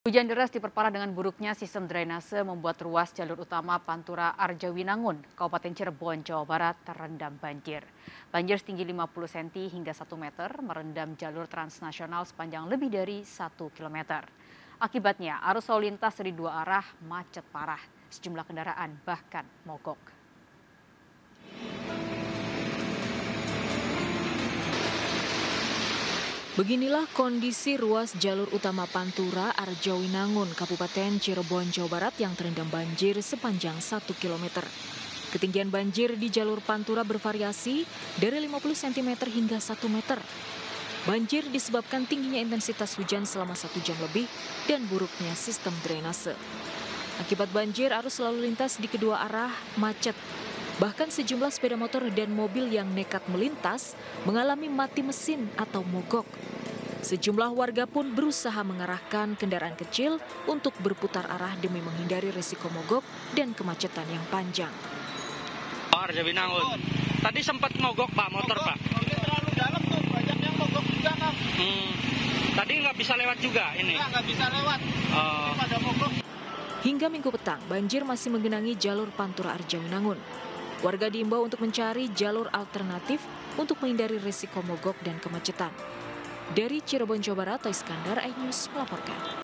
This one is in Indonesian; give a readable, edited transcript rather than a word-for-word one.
Hujan deras diperparah dengan buruknya sistem drainase membuat ruas jalur utama Pantura Arjawinangun, Kabupaten Cirebon, Jawa Barat terendam banjir. Banjir setinggi 50 cm hingga 1 meter merendam jalur transnasional sepanjang lebih dari 1 km. Akibatnya arus lalu lintas dari dua arah macet parah, sejumlah kendaraan bahkan mogok. Beginilah kondisi ruas jalur utama Pantura Arjawinangun, Kabupaten Cirebon, Jawa Barat yang terendam banjir sepanjang 1 km. Ketinggian banjir di jalur Pantura bervariasi dari 50 cm hingga 1 meter. Banjir disebabkan tingginya intensitas hujan selama 1 jam lebih dan buruknya sistem drainase. Akibat banjir, arus lalu lintas di kedua arah macet. Bahkan sejumlah sepeda motor dan mobil yang nekat melintas mengalami mati mesin atau mogok. Sejumlah warga pun berusaha mengarahkan kendaraan kecil untuk berputar arah demi menghindari risiko mogok dan kemacetan yang panjang. Arjawinangun. Tadi sempat mogok Pak, motor Pak. Terlalu dalam tuh, banyak yang mogok juga Kang. Tadi nggak bisa lewat juga ini? Nggak bisa lewat, pada mogok. Hingga Minggu petang, banjir masih menggenangi jalur Pantura Arjawinangun. Warga diimbau untuk mencari jalur alternatif untuk menghindari risiko mogok dan kemacetan. Dari Cirebon, Jawa Barat, Iskandar, iNews melaporkan.